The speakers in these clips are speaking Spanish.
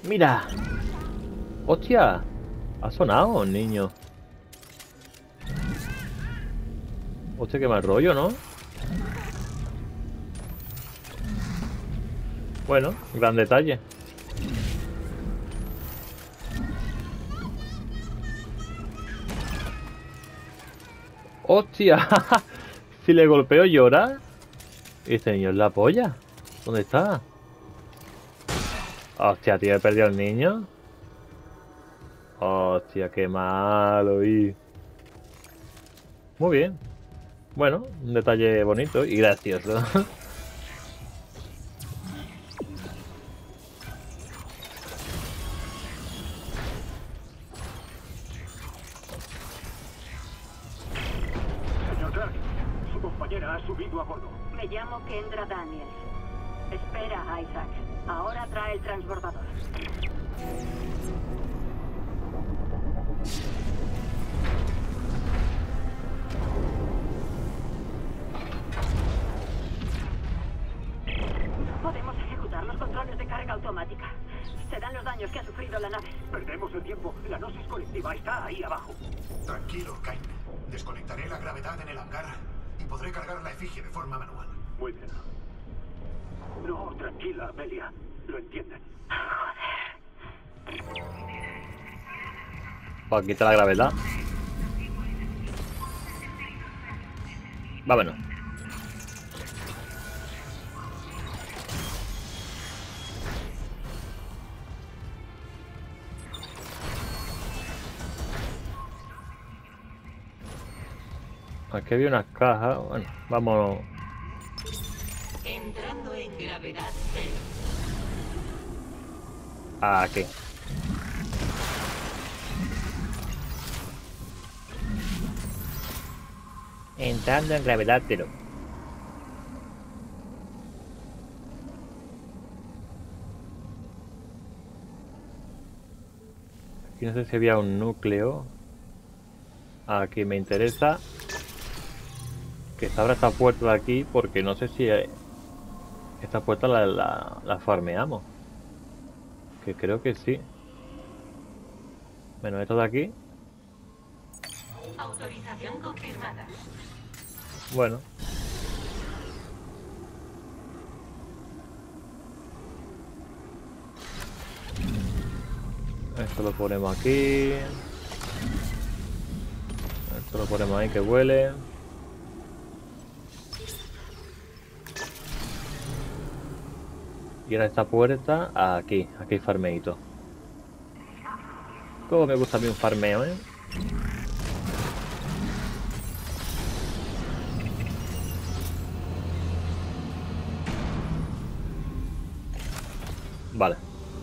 Mira. Hostia. Ha sonado, niño. Hostia, qué mal rollo, ¿no? Bueno, gran detalle. ¡Hostia! Si le golpeo llora. Y este niño es la polla. ¿Dónde está? Hostia, tío, he perdido al niño. Hostia, qué malo. Muy bien. Bueno, un detalle bonito y gracioso. Señor Clark, su compañera ha subido a bordo. Me llamo Kendra Daniels. Espera, Isaac. Ahora trae el transbordador. Podemos ejecutar los controles de carga automática. Serán los daños que ha sufrido la nave. Perdemos el tiempo. La gnosis colectiva está ahí abajo. Tranquilo, Kaine. Desconectaré la gravedad en el hangar y podré cargar la efigie de forma manual. Muy bien. No, tranquila, Amelia. Lo entienden. Para quitar la gravedad. Vámonos. Aquí había unas cajas. Bueno, vámonos. Entrando en gravedad cero. Aquí. Entrando en gravedad cero. Aquí no sé si había un núcleo. Aquí me interesa que se abra esta puerta de aquí porque no sé si esta puerta la farmeamos. Que creo que sí. Bueno, esto de aquí. Autorización confirmada. Bueno. Esto lo ponemos aquí. Esto lo ponemos ahí que huele. Y ahora esta puerta aquí. Aquí hay farmeito. Como me gusta a mí un farmeo, ¿eh? Vale.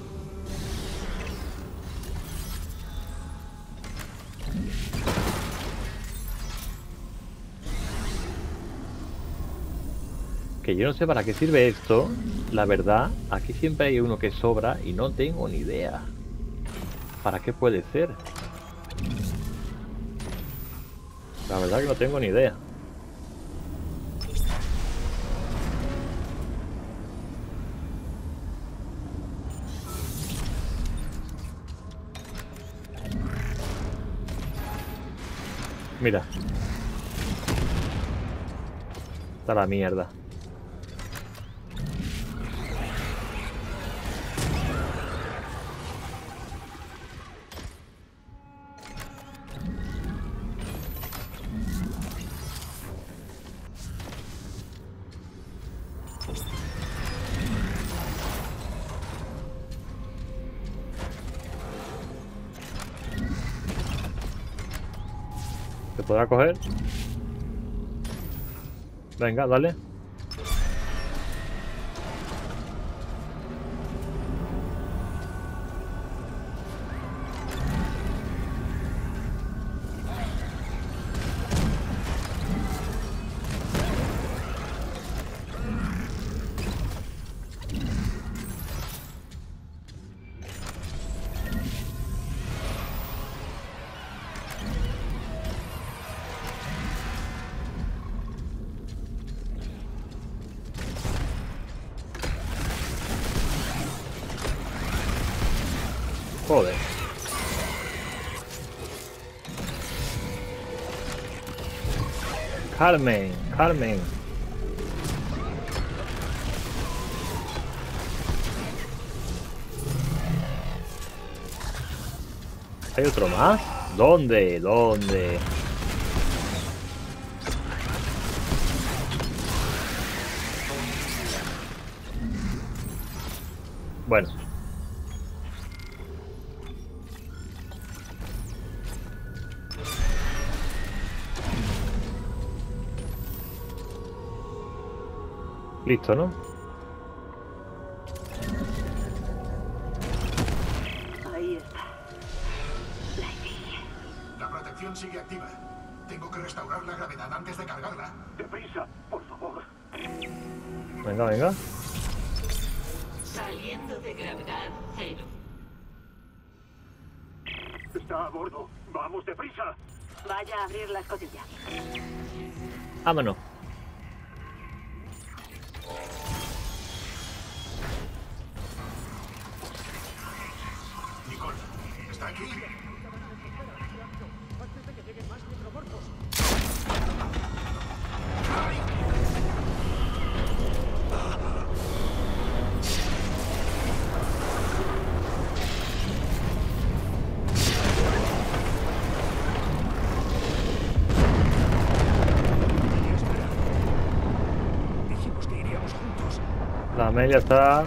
Que yo no sé para qué sirve esto. La verdad, aquí siempre hay uno que sobra y no tengo ni idea. ¿Para qué puede ser? La verdad que no tengo ni idea. Mira. Está la mierda. ¿Se podrá coger? Venga, dale. Joder. Carmen, Carmen. ¿Hay otro más? ¿Dónde? ¿Dónde? Bueno. Listo, ¿no? Ahí está. La efigie. La protección sigue activa. Tengo que restaurar la gravedad antes de cargarla. Deprisa, por favor. Venga, venga. Saliendo de gravedad cero. Está a bordo. Vamos, deprisa. Vaya a abrir la escotilla. Vámonos. Nicole, ¿está aquí? Dijimos que iríamos juntos. La Amelia está...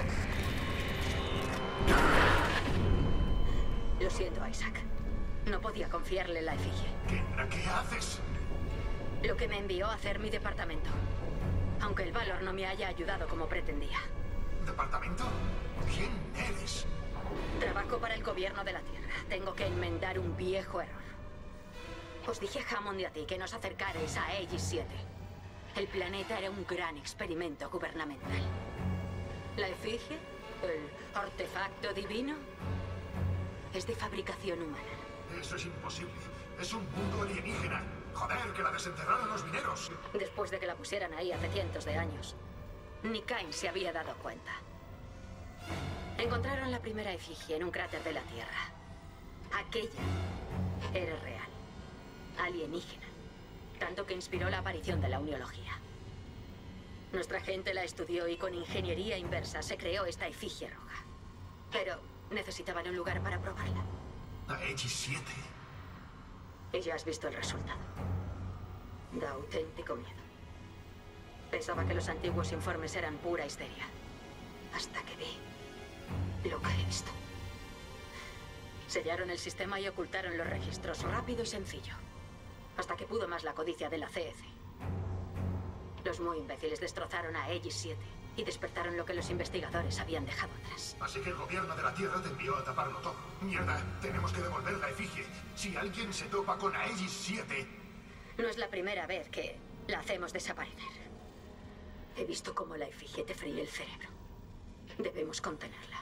Lo siento, Isaac. No podía confiarle la efigie. ¿Qué haces? Lo que me envió a hacer mi departamento. Aunque el Valor no me haya ayudado como pretendía. ¿Departamento? ¿Quién eres? Trabajo para el gobierno de la Tierra. Tengo que enmendar un viejo error. Os dije a Hammond y a ti que nos acercarais a Aegis 7. El planeta era un gran experimento gubernamental. La efigie, el artefacto divino, es de fabricación humana. Eso es imposible. Es un mundo alienígena. Joder, que la desenterraron los mineros. Después de que la pusieran ahí hace cientos de años, ni Cain se había dado cuenta. Encontraron la primera efigie en un cráter de la Tierra. Aquella era real, alienígena, tanto que inspiró la aparición de la uniología. Nuestra gente la estudió y con ingeniería inversa se creó esta efigie roja. Pero necesitaban un lugar para probarla. Aegis 7. Y ya has visto el resultado. Da auténtico miedo. Pensaba que los antiguos informes eran pura histeria. Hasta que vi lo que he visto. Sellaron el sistema y ocultaron los registros rápido y sencillo. Hasta que pudo más la codicia de la CEC. Los muy imbéciles destrozaron a Aegis 7 y despertaron lo que los investigadores habían dejado atrás. Así que el gobierno de la Tierra te envió a taparlo todo. Mierda, tenemos que devolver la efigie. Si alguien se topa con Aegis 7... No es la primera vez que la hacemos desaparecer. He visto cómo la efigie te fríe el cerebro. Debemos contenerla.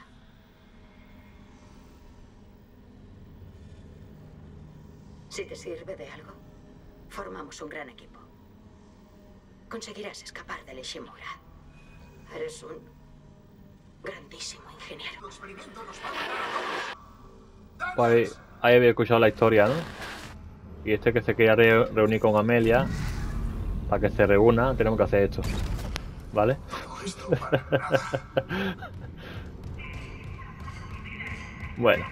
Si te sirve de algo, formamos un gran equipo. Conseguirás escapar del Ishimura. Eres un grandísimo ingeniero. Tu experimento nos va a matar a todos. Pues ahí había escuchado la historia, ¿no? Y este que se quería reunir con Amelia, para que se reúna, tenemos que hacer esto. ¿Vale? Todo esto para nada. Bueno.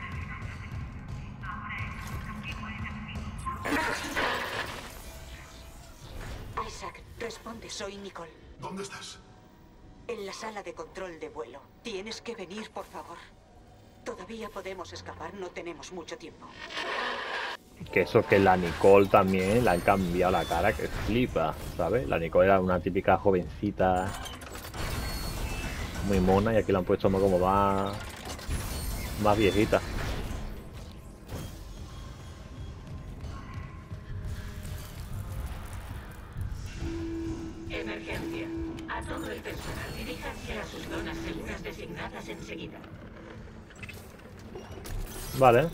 Isaac, responde, soy Nicole. ¿Dónde estás? En la sala de control de vuelo. Tienes que venir, por favor. Todavía podemos escapar, no tenemos mucho tiempo. Que eso que la Nicole también le han cambiado la cara, que flipa, ¿sabes? La Nicole era una típica jovencita muy mona y aquí la han puesto como más viejita. Emergencia. A todo el personal, diríjanse a sus zonas seguras designadas enseguida. Vale.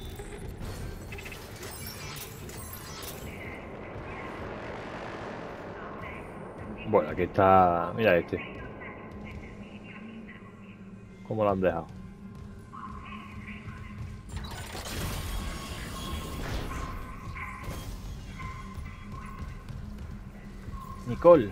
Bueno, aquí está... Mira este. ¿Cómo lo han dejado? Nicole.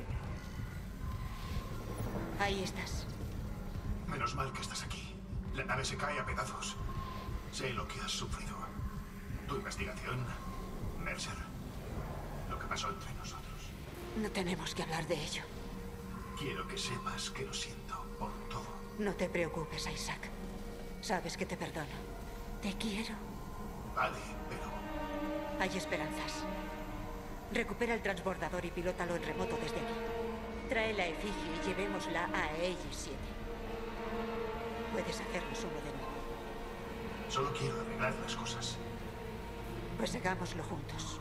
Ahí estás. Menos mal que estás aquí. La nave se cae a pedazos. Sé lo que has sufrido. Tu investigación, Mercer. Lo que pasó entre nosotros. No tenemos que hablar de ello. Quiero que sepas que lo siento por todo. No te preocupes, Isaac. Sabes que te perdono. Te quiero. Vale, pero... Hay esperanzas. Recupera el transbordador y pilótalo en remoto desde aquí. Trae la efigie y llevémosla a Aegis 7. Puedes hacernos uno de nuevo. Solo quiero arreglar las cosas. Pues hagámoslo juntos.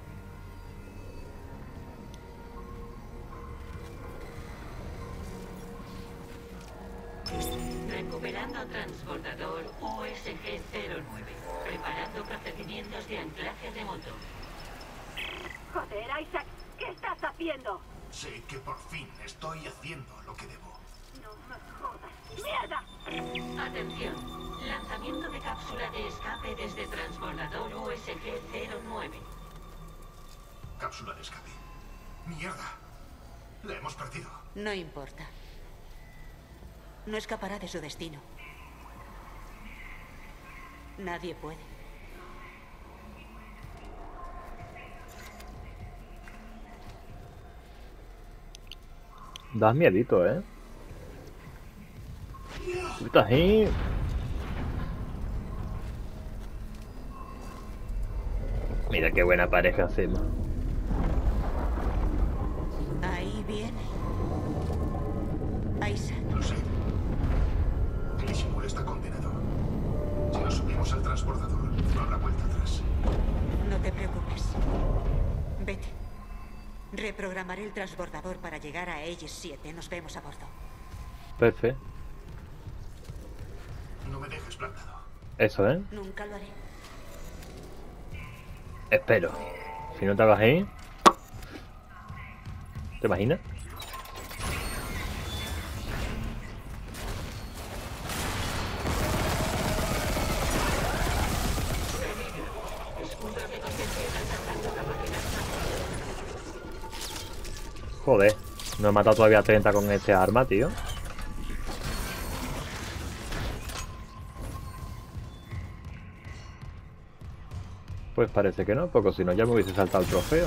Recuperando transbordador USG-09. Preparando procedimientos de anclaje de motor. Joder, Isaac, ¿qué estás haciendo? Sé que por fin estoy haciendo lo que debo. No me jodas. ¡Mierda! Atención. Lanzamiento de cápsula de escape desde transbordador USG-09. Cápsula de escape. ¡Mierda! La hemos perdido. No importa. No escapará de su destino. Nadie puede. Das miedito, ¿eh? Estás ahí. Mira qué buena pareja hacemos. Ahí viene. Isaac. Lo sé. Nishimura está condenado. Si nos subimos al transbordador, no habrá vuelta atrás. No te preocupes. Vete. Reprogramaré el transbordador para llegar a Aegis 7. Nos vemos a bordo. Perfecto. No me dejes plantado. Eso, ¿eh? Nunca lo haré. Espero. Si no te hagas ahí... ¿Te imaginas? Joder, no he matado todavía a 30 con este arma, tío. Pues parece que no, porque si no ya me hubiese saltado el trofeo.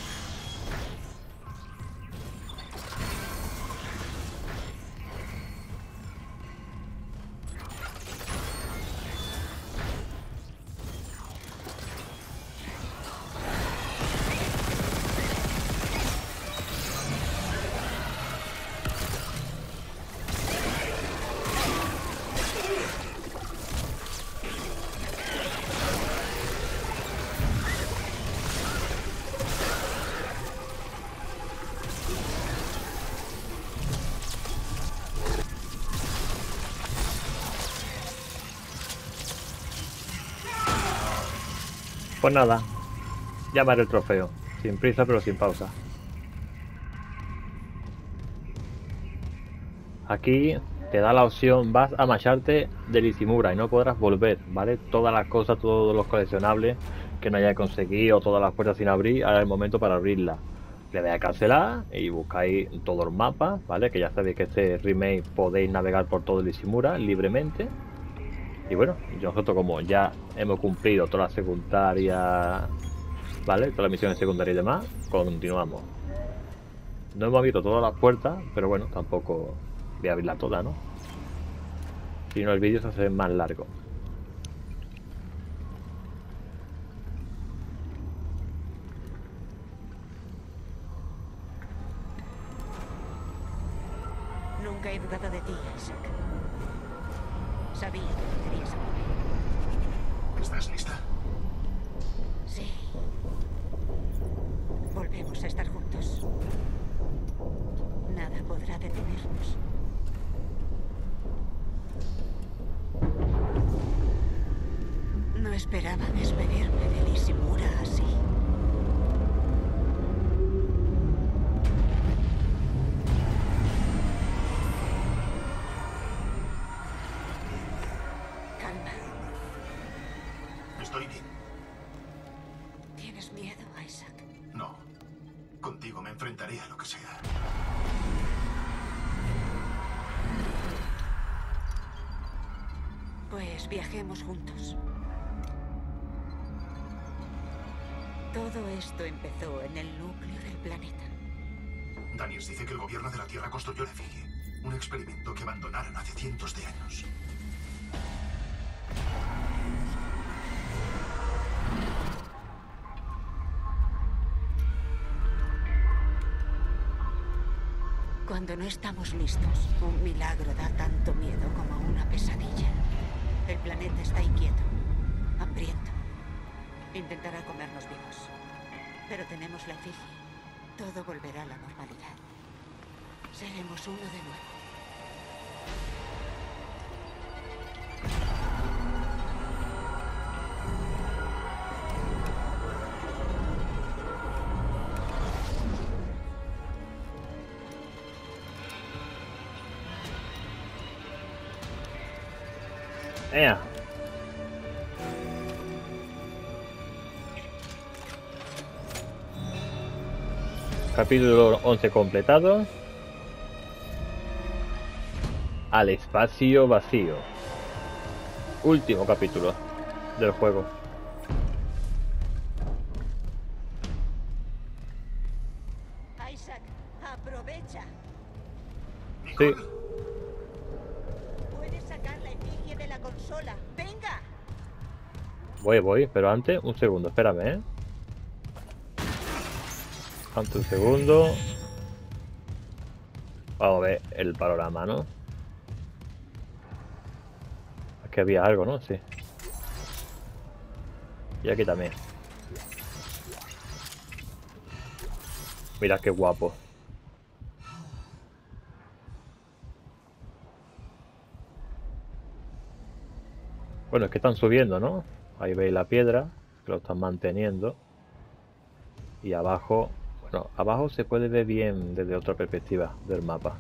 Pues nada, llamar el trofeo, sin prisa pero sin pausa. Aquí te da la opción, vas a marcharte de Nishimura y no podrás volver, ¿vale? Todas las cosas, todos los coleccionables que no hayas conseguido, todas las puertas sin abrir, ahora es el momento para abrirlas. Le dais a cancelar y buscáis todo el mapa, ¿vale? Que ya sabéis que este remake podéis navegar por todo el Nishimura libremente. Y bueno, nosotros como ya hemos cumplido todas las secundarias, ¿vale? Todas las misiones secundarias y demás, continuamos. No hemos abierto todas las puertas, pero bueno, tampoco voy a abrirla toda, ¿no? Si no el vídeo se hace más largo. Nunca he dudado de ti, Isaac. Sabía que me querías a mí. ¿Estás lista? Sí. Volvemos a estar juntos. Nada podrá detenernos. No esperaba despedirme de Nishimura así. Calma. Estoy bien. ¿Tienes miedo, Isaac? No. Contigo me enfrentaré a lo que sea. Pues viajemos juntos. Todo esto empezó en el núcleo del planeta. Daniels dice que el gobierno de la Tierra construyó la efigie. Un experimento que abandonaron hace cientos de años. Cuando no estamos listos, un milagro da tanto miedo como una pesadilla. El planeta está inquieto, hambriento. Intentará comernos vivos. Pero tenemos la efigie. Todo volverá a la normalidad. Seremos uno de nuevo. ¡Ea! Capítulo 11 completado. Al espacio vacío. Último capítulo del juego. Isaac, aprovecha. Sí. Puedes sacar la efigie de la consola. ¡Venga! Voy, pero antes, un segundo, espérame, ¿eh? Antes un segundo. Vamos a ver el panorama, ¿no? Aquí había algo, ¿no? Sí. Y aquí también. Mira qué guapo. Bueno, es que están subiendo, ¿no? Ahí veis la piedra, que lo están manteniendo. Y abajo, bueno, abajo se puede ver bien desde otra perspectiva del mapa.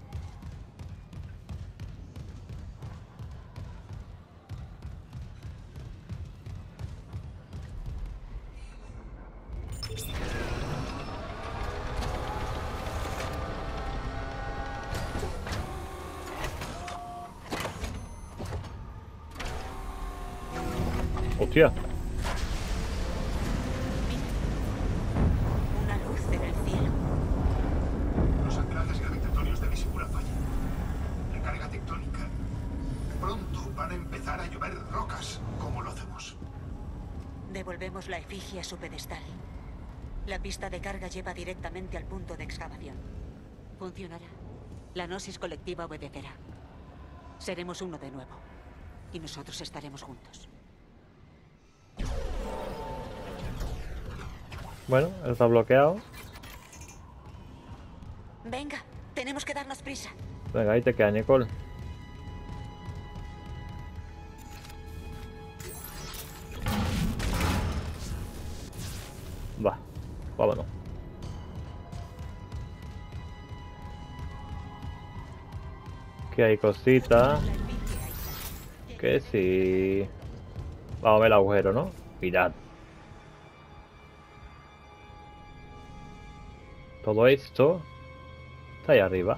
¡Hostia! Una luz en el cielo. Los anclajes gravitatorios de Visibura fallan. La carga tectónica. Pronto van a empezar a llover rocas. ¿Cómo lo hacemos? Devolvemos la efigie a su pedestal. La pista de carga lleva directamente al punto de excavación. Funcionará. La gnosis colectiva obedecerá. Seremos uno de nuevo. Y nosotros estaremos juntos. Bueno, está bloqueado. Venga, tenemos que darnos prisa. Venga, ahí te queda, Nicole. Va, vámonos. Que hay cositas. La efigie, Isaac. Que sí. Vamos a ver el agujero, ¿no? Mirad. Todo esto está ahí arriba.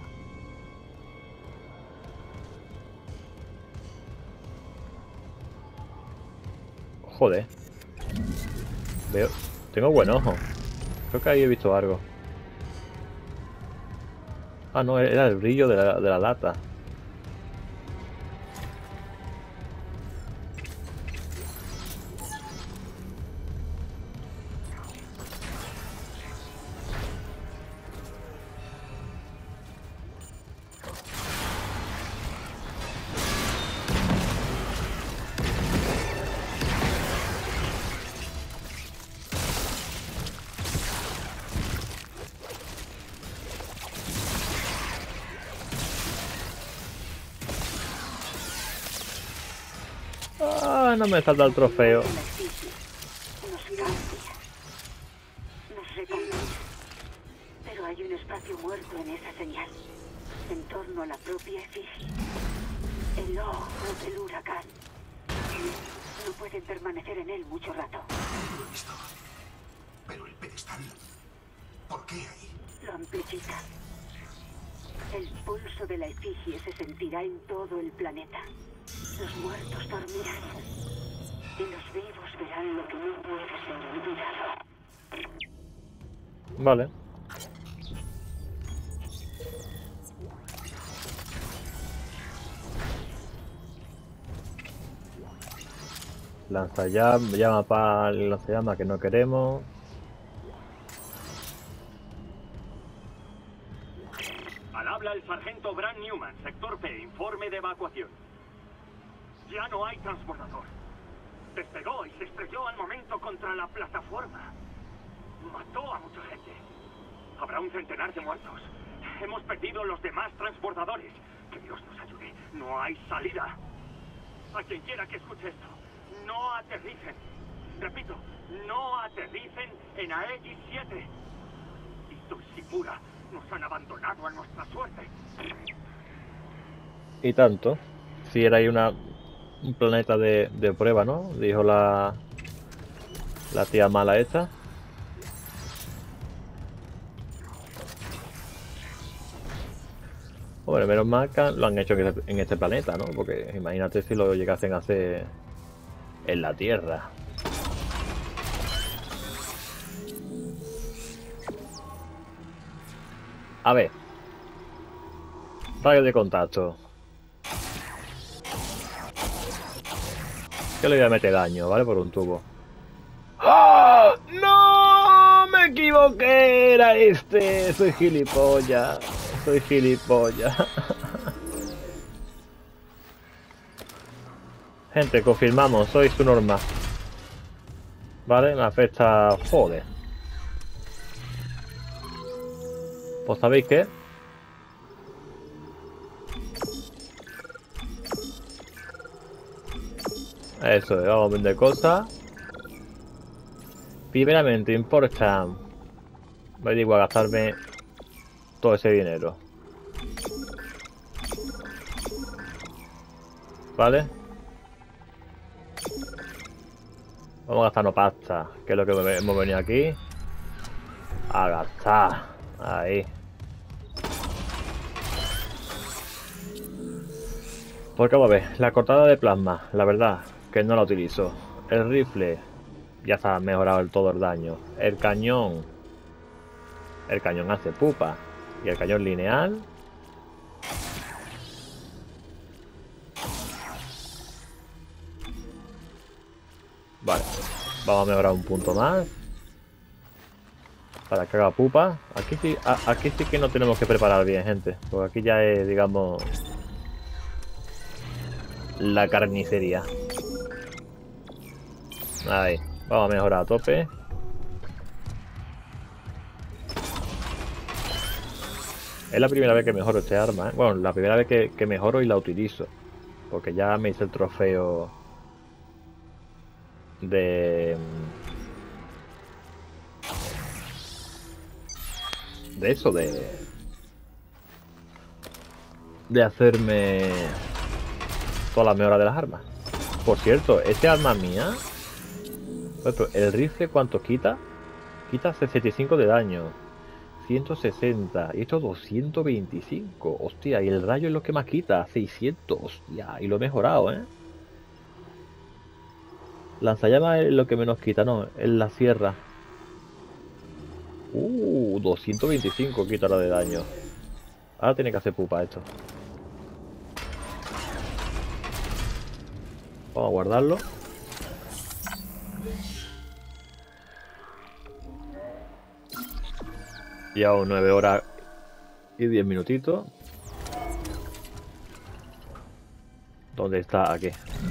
Joder. Veo. Tengo buen ojo. Creo que ahí he visto algo. Ah, no, era el brillo de la lata. Ah, no me falta el trofeo. La efigie nos cambia, nos recompensa. Pero hay un espacio muerto en esa señal, en torno a la propia efigie. El ojo del huracán. No pueden permanecer en él mucho rato. Lo he visto. Pero el pedestal. ¿Por qué ahí? Lo amplifica. El pulso de la efigie se sentirá en todo el planeta. Los muertos dormirán. Y los vivos verán lo que no puede ser olvidado. Vale. Lanzallamas, llama para el lanzallamas que no queremos. Al habla el sargento Bran Newman, sector P, informe de evacuación. Ya no hay transbordador. Despegó y se estrelló al momento contra la plataforma. Mató a mucha gente. Habrá un centenar de muertos. Hemos perdido los demás transbordadores. Que Dios nos ayude. No hay salida. A quien quiera que escuche esto, no aterricen. Repito, no aterricen en Aegis 7. Y Pura nos han abandonado a nuestra suerte. Y tanto. Si era ahí un planeta de prueba, ¿no? Dijo la tía mala esta. Bueno, menos mal que lo han hecho en este planeta, ¿no? Porque imagínate si lo llegasen a hacer en la Tierra. A ver. Radio de contacto. Que le voy a meter daño, ¿vale? Por un tubo. ¡Ah! ¡No! Me equivoqué. Era este. Soy gilipollas. Soy gilipollas. Gente, confirmamos. Soy su norma. Vale, me afecta. Joder. Pues ¿sabéis qué? Eso, vamos a vender cosas. Primeramente importa. Me da igual gastarme todo ese dinero. ¿Vale? Vamos a gastarnos pasta, que es lo que hemos venido aquí a gastar. Ahí. Porque vamos a ver, la cortada de plasma, la verdad que no la utilizo. El rifle ya está mejorado todo el daño. El cañón hace pupa. Y el cañón lineal. Vale, vamos a mejorar un punto más para que haga pupa. Aquí sí que no tenemos que preparar bien, gente, porque aquí ya es, digamos, la carnicería. Ahí, vamos a mejorar a tope. Es la primera vez que mejoro este arma, ¿eh? Bueno, la primera vez que mejoro y la utilizo, porque ya me hice el trofeo de eso, de hacerme toda la mejora de las armas. Por cierto, este arma mía, el rifle, ¿cuánto quita? Quita 65 de daño, 160 y esto 225. Hostia, y el rayo es lo que más quita, 600. Hostia, y lo he mejorado, Lanzallamas es lo que menos quita, no, es la sierra. 225 quita la de daño. Ahora tiene que hacer pupa esto. Vamos a guardarlo. Y aún 9 horas y 10 minutitos. ¿Dónde está? Aquí.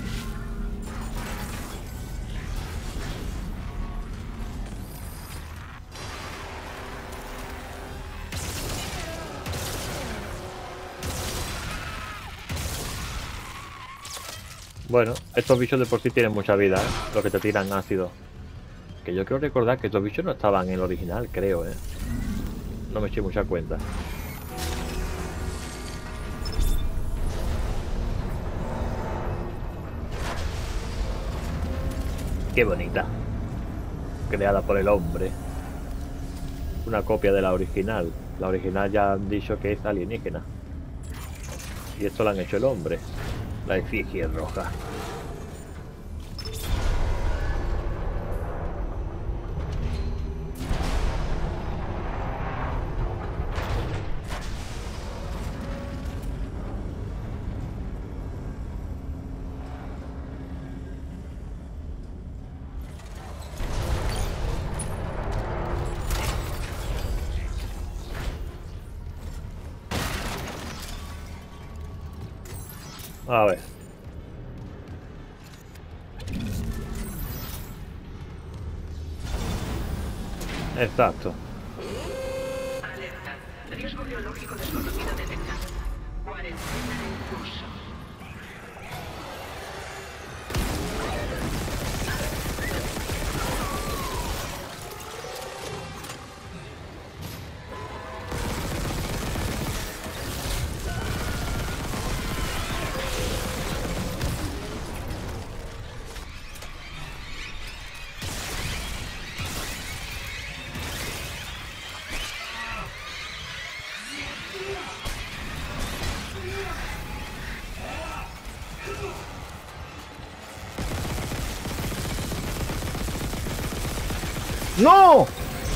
Bueno, estos bichos de por sí tienen mucha vida, los que te tiran ácido. Que yo creo recordar que estos bichos no estaban en el original, creo, No me eché mucha cuenta. Qué bonita. Creada por el hombre. una copia de la original. La original ya han dicho que es alienígena. Y esto lo han hecho el hombre. La efigie roja. A ver. Exacto. Alerta. Riesgo biológico desconocido detectado. Cuarentena en curso. ¡No!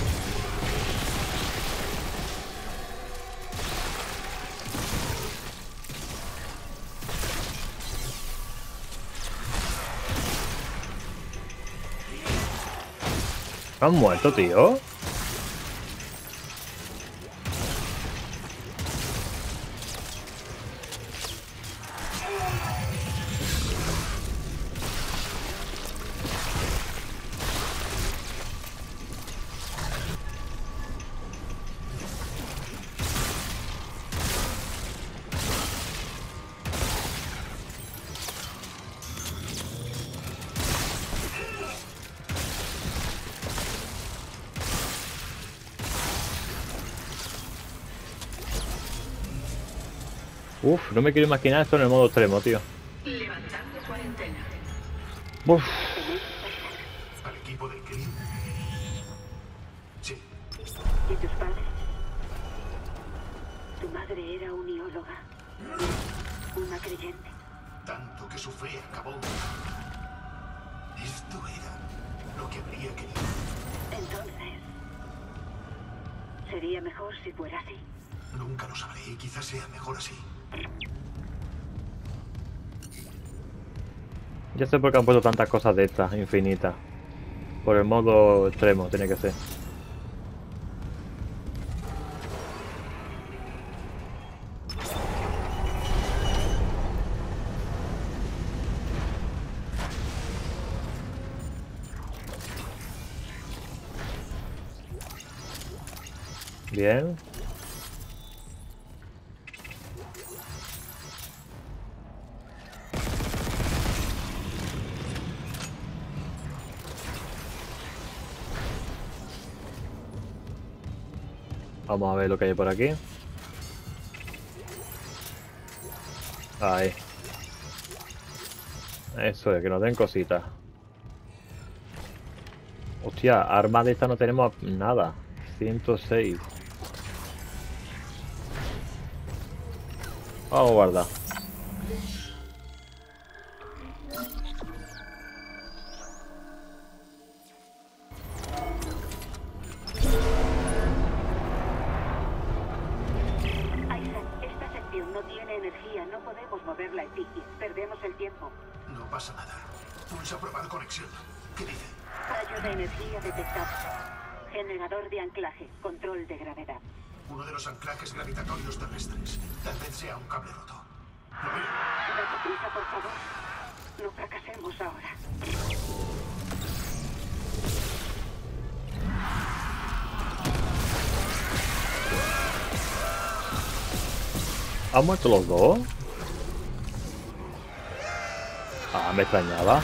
¿Han muerto, tío? Uf, no me quiero imaginar esto en el modo extremo, tío. Levantando cuarentena. Uf. ¿Al equipo del crimen? Sí. ¿Y tus padres? Tu madre era unióloga. Una creyente. Tanto que su fe acabó. Esto era lo que habría querido. Entonces, sería mejor si fuera así. Nunca lo sabré y quizás sea mejor así. Ya sé por qué han puesto tantas cosas de estas, infinitas. Por el modo extremo, tiene que ser. Bien. Vamos a ver lo que hay por aquí. Ahí. Eso es, que nos den cositas. Hostia, armas de esta no tenemos nada. 106. Vamos a guardar. Isaac, esta sección no tiene energía. No podemos mover la efigie. Perdemos el tiempo. No pasa nada. Pulsa probar conexión. ¿Qué dice? Fallo de energía detectado. Generador de anclaje. Control de gravedad. Uno de los anclajes gravitatorios terrestres. Tal vez sea un cable roto. Lo veo. Date prisa, por favor. No fracasemos ahora. ¿Han muerto los dos? Ah, me extrañaba.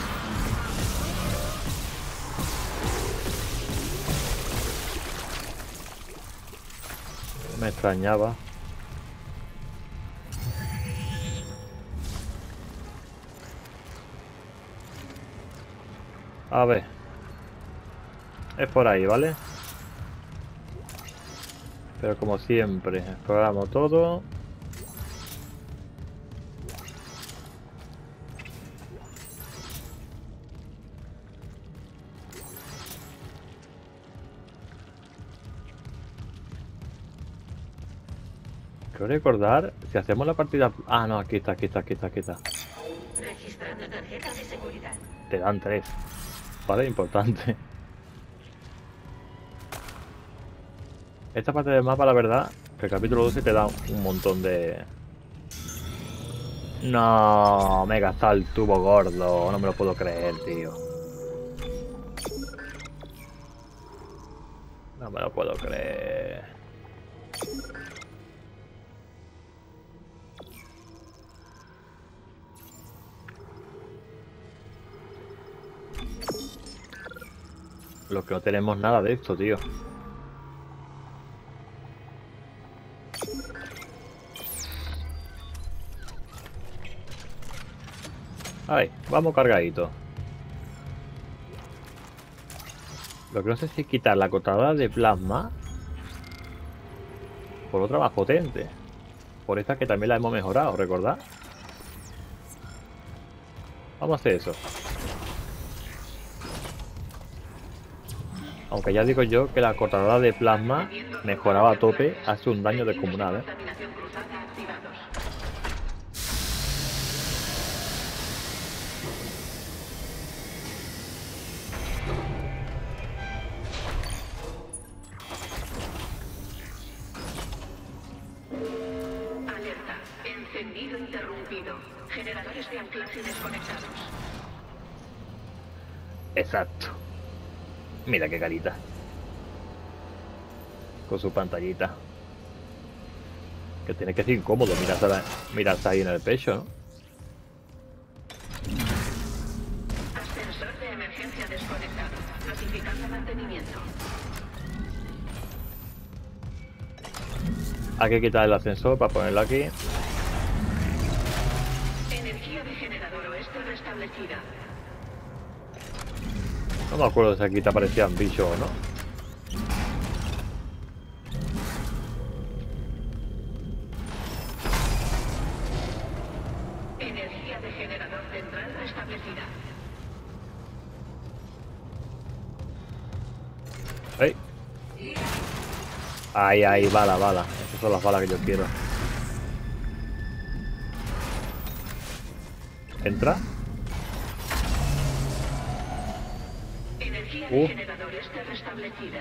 Me extrañaba. A ver. Es por ahí, ¿vale? Pero como siempre, exploramos todo. Quiero recordar, si hacemos la partida... Ah, no, aquí está. Registrando tarjeta de seguridad. Te dan 3. Vale, importante. Esta parte del mapa, la verdad, que el capítulo 12 te da un montón de... No, me he gastado el tubo gordo. No me lo puedo creer, tío. No me lo puedo creer. Lo que no tenemos nada de esto, tío. Ahí, vamos cargadito. Lo que no sé si es quitar la cortadora de plasma por otra más potente. Por esta que también la hemos mejorado, ¿recordad? Vamos a hacer eso. Aunque ya digo yo que la cortadora de plasma mejoraba a tope, hace un daño descomunal, ¿eh? Alerta. Encendido interrumpido. Generadores de anclaje desconectados. Exacto. Mira qué carita. Con su pantallita. Que tiene que ser incómodo mirarse ahí en el pecho, ¿no? Ascensor de emergencia desconectado. Notificando mantenimiento. Hay que quitar el ascensor para ponerlo aquí. Energía de generador oeste restablecida. No me acuerdo si aquí te aparecían bichos o no. Energía de generador central restablecida. ¡Ey! Ahí, bala. Esas son las balas que yo quiero. ¿Entra? Energía de generador este restablecida.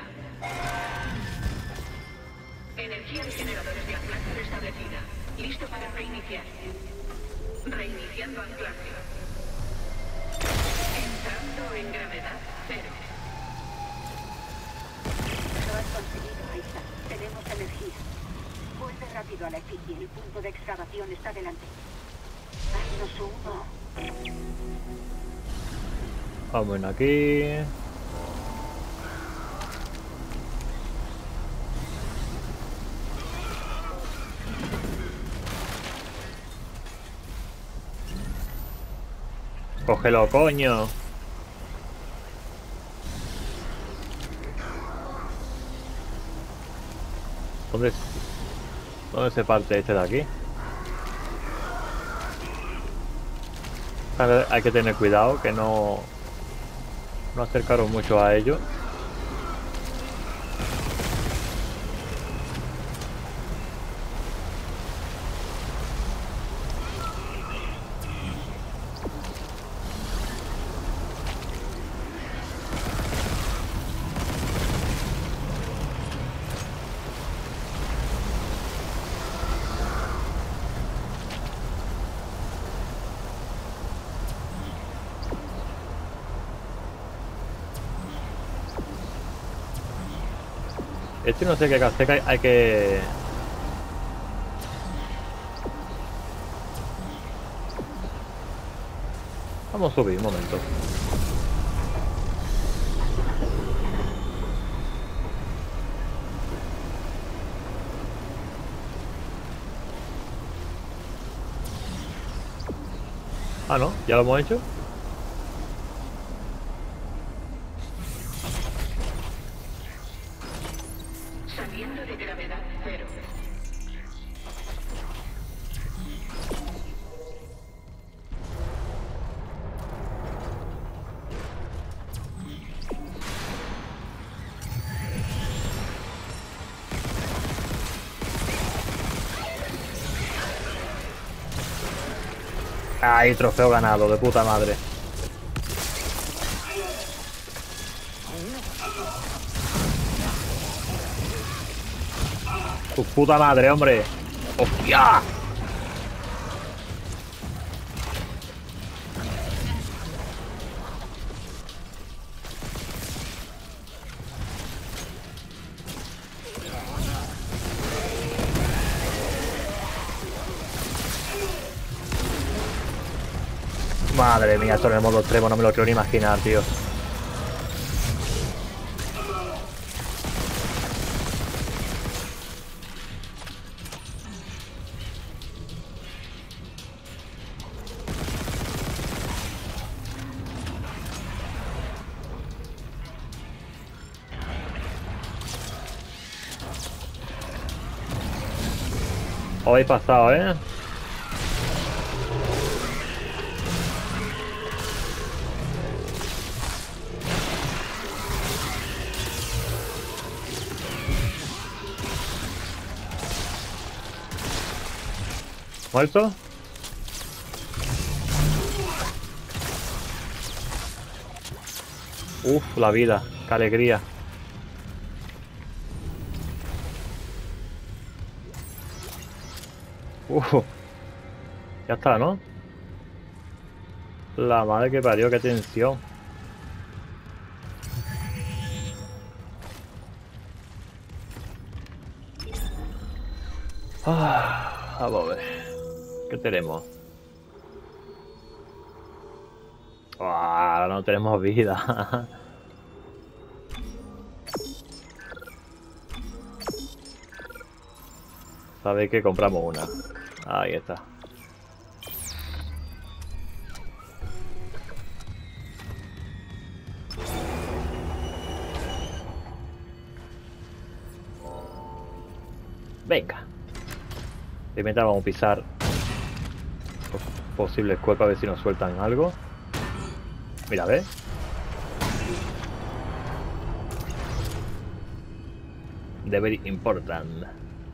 Energía de generadores de anclaje restablecida. Listo para reiniciar. Reiniciando anclaje. Entrando en gravedad 0. Lo has conseguido, Aisa. Tenemos energía. Vuelve rápido a la efigie. El punto de excavación está delante. Haznos uno. Vamos aquí. Cógelo, coño. ¿Dónde se parte este de aquí? Hay que tener cuidado que no acercaros mucho a ellos. Este no sé qué hacer, hay que... Vamos a subir un momento. Ah, no, ya lo hemos hecho. Saliendo de gravedad Ay, trofeo ganado, de puta madre. Tu puta madre, hombre. ¡Hostia! Madre mía, esto en el modo extremo no me lo quiero ni imaginar, tío. Os habéis pasado, ¿eh? ¿Muerto? Uf, la vida, qué alegría. Ya está, ¿no? La madre que parió, qué tensión. Vamos a ver. ¿Qué tenemos? Ahora no tenemos vida. Sabéis que compramos una. Ahí está. Venga. Primero vamos a pisar posibles cuerpos a ver si nos sueltan algo. Mira, ¿ves? De very important.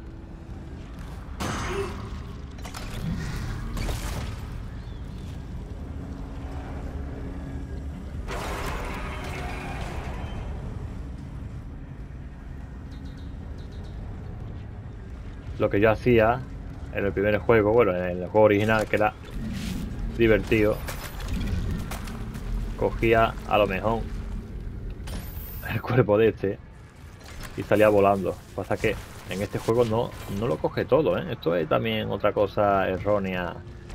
Lo que yo hacía en el primer juego, bueno, en el juego original, que era divertido, cogía a lo mejor el cuerpo de este y salía volando. Pasa que en este juego no lo coge todo, ¿eh? Esto es también otra cosa errónea.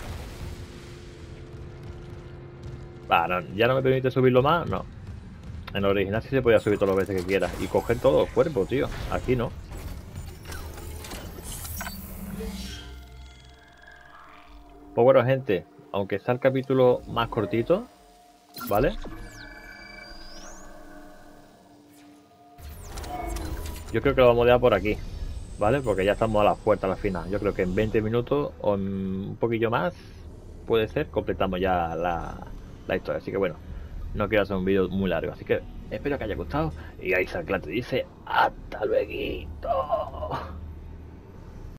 No, ya no me permite subirlo más, no. En el original sí se podía subir todas las veces que quieras y coger todo el cuerpo, tío. Aquí no. Pues bueno, gente, aunque sea el capítulo más cortito, ¿vale? Yo creo que lo vamos a dejar por aquí, ¿vale? Porque ya estamos a la puerta al final. Yo creo que en 20 minutos o en un poquillo más, puede ser, completamos ya la historia. Así que bueno, no quiero hacer un vídeo muy largo. Así que espero que haya gustado. Y ahí Isaac te dice, ¡hasta luego!